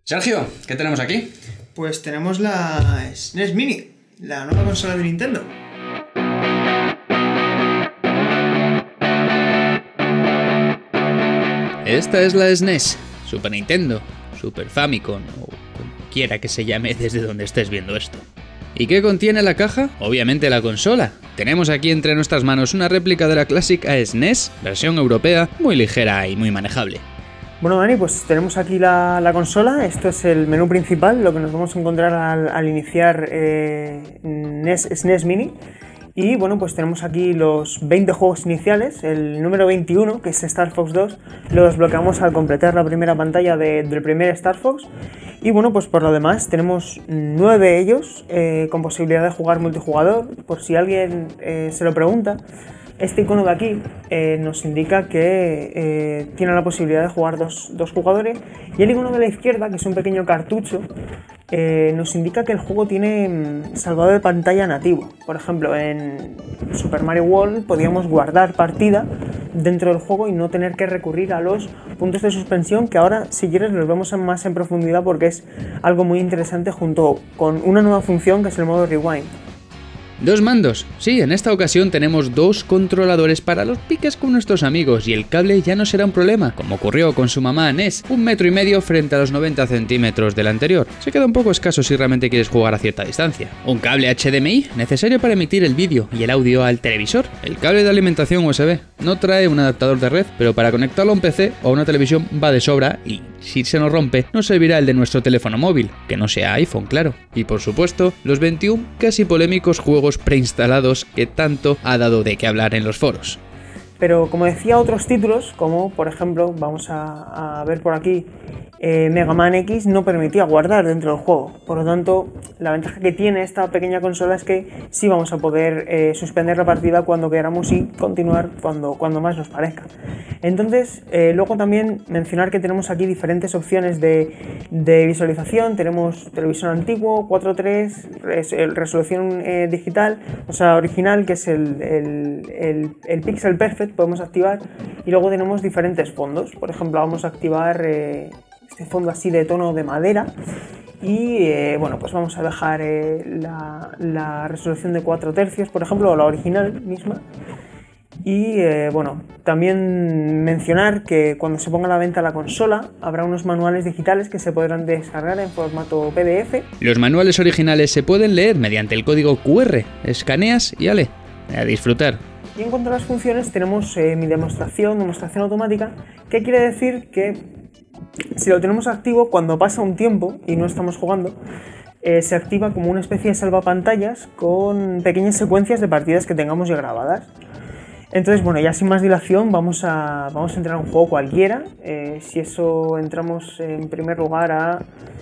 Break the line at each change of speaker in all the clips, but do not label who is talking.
Sergio, ¿qué tenemos aquí?
Pues tenemos la SNES Mini, la nueva consola de Nintendo.
Esta es la SNES, Super Nintendo, Super Famicom o como quiera que se llame desde donde estés viendo esto. ¿Y qué contiene la caja? Obviamente la consola. Tenemos aquí entre nuestras manos una réplica de la clásica SNES, versión europea, muy ligera y muy manejable.
Bueno, Dani, pues tenemos aquí la consola. Esto es el menú principal, lo que nos vamos a encontrar al iniciar SNES Mini. Y bueno, pues tenemos aquí los 20 juegos iniciales. El número 21, que es Star Fox 2, lo desbloqueamos al completar la primera pantalla del primer Star Fox. Y bueno, pues por lo demás tenemos 9 de ellos con posibilidad de jugar multijugador. Por si alguien se lo pregunta, este icono de aquí nos indica que tiene la posibilidad de jugar dos jugadores, y el icono de la izquierda, que es un pequeño cartucho, nos indica que el juego tiene salvado de pantalla nativo. Por ejemplo, en Super Mario World podíamos guardar partida dentro del juego y no tener que recurrir a los puntos de suspensión, que ahora, si quieres, los vemos más en profundidad porque es algo muy interesante, junto con una nueva función que es el modo Rewind.
Dos mandos. Sí, en esta ocasión tenemos dos controladores para los piques con nuestros amigos, y el cable ya no será un problema, como ocurrió con su mamá NES, 1,5 metros frente a los 90 centímetros del anterior. Se queda un poco escaso si realmente quieres jugar a cierta distancia. Un cable HDMI, necesario para emitir el vídeo y el audio al televisor. El cable de alimentación USB. No trae un adaptador de red, pero para conectarlo a un PC o a una televisión va de sobra, y si se nos rompe, nos servirá el de nuestro teléfono móvil, que no sea iPhone, claro. Y por supuesto, los 21 casi polémicos juegos preinstalados que tanto ha dado de qué hablar en los foros.
Pero como decía, otros títulos, como por ejemplo, vamos a ver por aquí, Mega Man X no permitía guardar dentro del juego. Por lo tanto, la ventaja que tiene esta pequeña consola es que sí vamos a poder suspender la partida cuando queramos y continuar cuando más nos parezca. Entonces, luego también mencionar que tenemos aquí diferentes opciones de visualización. Tenemos televisión antiguo, 4:3, resolución digital, o sea, original, que es el Pixel Perfect, podemos activar. Y luego tenemos diferentes fondos. Por ejemplo, vamos a activar este fondo así de tono de madera. Y bueno, pues vamos a dejar la resolución de 4 tercios, por ejemplo, o la original misma. Y bueno, también mencionar que cuando se ponga a la venta la consola habrá unos manuales digitales que se podrán descargar en formato PDF.
Los manuales originales se pueden leer mediante el código QR. Escaneas y ale, a disfrutar.
Y en cuanto a las funciones, tenemos mi demostración automática, que quiere decir que si lo tenemos activo, cuando pasa un tiempo y no estamos jugando, se activa como una especie de salvapantallas con pequeñas secuencias de partidas que tengamos ya grabadas. Entonces, bueno, ya sin más dilación, vamos a entrar a un juego cualquiera. Si eso, entramos en primer lugar a,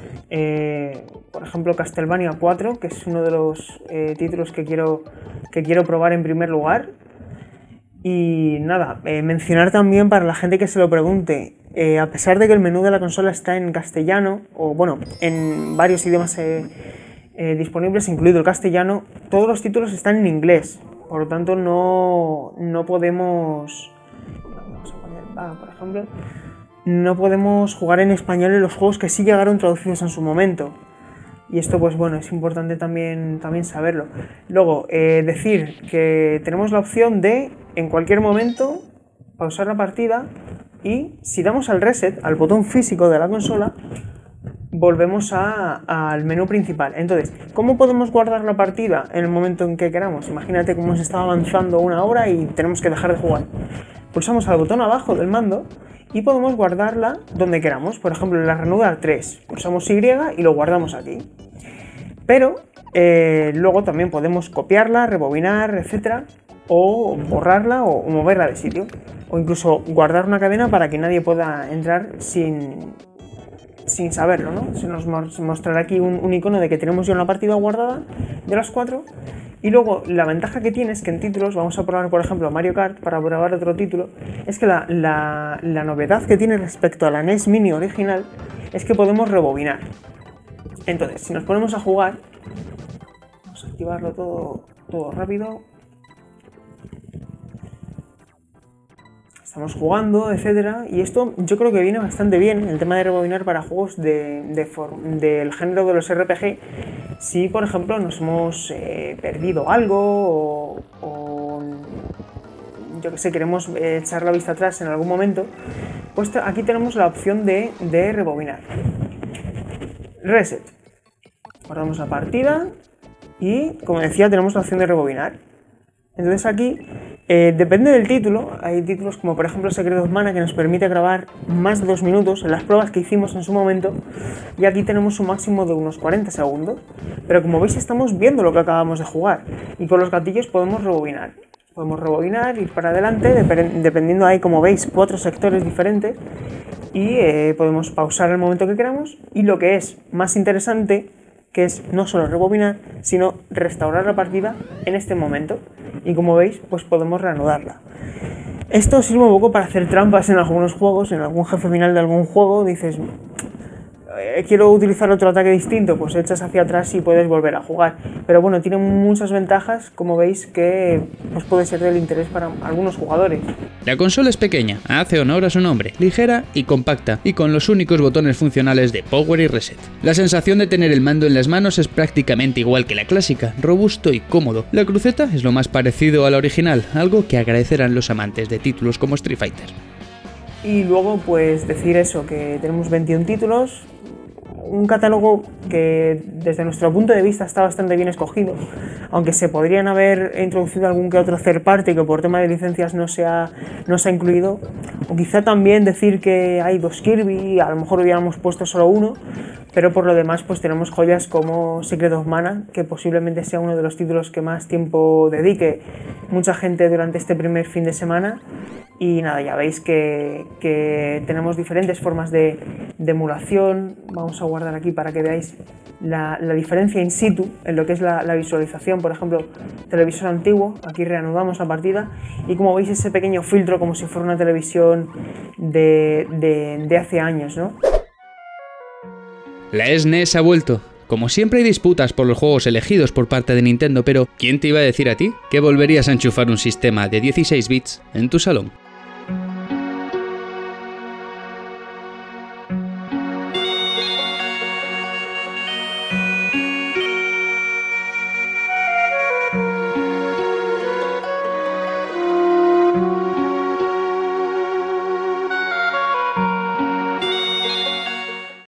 por ejemplo, Castlevania 4, que es uno de los títulos que quiero probar en primer lugar. Y nada, mencionar también para la gente que se lo pregunte, a pesar de que el menú de la consola está en castellano, o bueno, en varios idiomas disponibles, incluido el castellano, todos los títulos están en inglés. Por lo tanto, no podemos, vamos a poner, por ejemplo, no podemos jugar en español en los juegos que sí llegaron traducidos en su momento. Y esto, pues bueno, es importante también saberlo. Luego, decir que tenemos la opción de, en cualquier momento, pausar la partida, y si damos al reset, al botón físico de la consola, volvemos al menú principal. Entonces, ¿cómo podemos guardar la partida en el momento en que queramos? Imagínate cómo hemos estado avanzando una hora y tenemos que dejar de jugar. Pulsamos al botón abajo del mando y podemos guardarla donde queramos. Por ejemplo, en la ranura 3, pulsamos Y y lo guardamos aquí. Pero luego también podemos copiarla, rebobinar, etcétera, o borrarla o moverla de sitio. O incluso guardar una cadena para que nadie pueda entrar sin saberlo, ¿no? Se nos mostrará aquí un icono de que tenemos ya una partida guardada de las 4. Y luego la ventaja que tiene es que en títulos, vamos a probar por ejemplo Mario Kart para probar otro título, es que la novedad que tiene respecto a la NES Mini original es que podemos rebobinar. Entonces, si nos ponemos a jugar, vamos a activarlo todo rápido. estamos jugando, etcétera, y esto yo creo que viene bastante bien, el tema de rebobinar para juegos del género de los RPG, si por ejemplo nos hemos perdido algo o yo que sé, queremos echar la vista atrás en algún momento, pues aquí tenemos la opción de rebobinar. Reset. Guardamos la partida y, como decía, tenemos la opción de rebobinar. Entonces aquí, depende del título, hay títulos como por ejemplo Secret of Mana que nos permite grabar más de 2 minutos en las pruebas que hicimos en su momento, y aquí tenemos un máximo de unos 40 segundos, pero como veis estamos viendo lo que acabamos de jugar y con los gatillos podemos rebobinar. Podemos rebobinar, ir para adelante, dependiendo, hay como veis 4 sectores diferentes, y podemos pausar el momento que queramos, y lo que es más interesante, que es no solo rebobinar, sino restaurar la partida en este momento, y como veis pues podemos reanudarla. Esto sirve un poco para hacer trampas en algunos juegos, en algún jefe final de algún juego, dices quiero utilizar otro ataque distinto, pues echas hacia atrás y puedes volver a jugar. Pero bueno, tiene muchas ventajas, como veis, que pues puede ser del interés para algunos jugadores.
La consola es pequeña, hace honor a su nombre, ligera y compacta, y con los únicos botones funcionales de Power y Reset. La sensación de tener el mando en las manos es prácticamente igual que la clásica, robusto y cómodo. La cruceta es lo más parecido a la original, algo que agradecerán los amantes de títulos como Street Fighter.
Y luego pues decir eso, que tenemos 21 títulos, un catálogo que desde nuestro punto de vista está bastante bien escogido, aunque se podrían haber introducido algún que otro third party que por tema de licencias no se ha incluido, o quizá también decir que hay 2 Kirby, a lo mejor hubiéramos puesto solo uno, pero por lo demás pues tenemos joyas como Secret of Mana, que posiblemente sea uno de los títulos que más tiempo dedique mucha gente durante este primer fin de semana. Y nada, ya veis que tenemos diferentes formas de emulación. Vamos a guardar aquí para que veáis la diferencia in situ en lo que es la visualización. Por ejemplo, televisor antiguo, aquí reanudamos la partida y como veis ese pequeño filtro como si fuera una televisión de hace años, ¿no?
La SNES ha vuelto. Como siempre hay disputas por los juegos elegidos por parte de Nintendo, pero ¿quién te iba a decir a ti que volverías a enchufar un sistema de 16 bits en tu salón?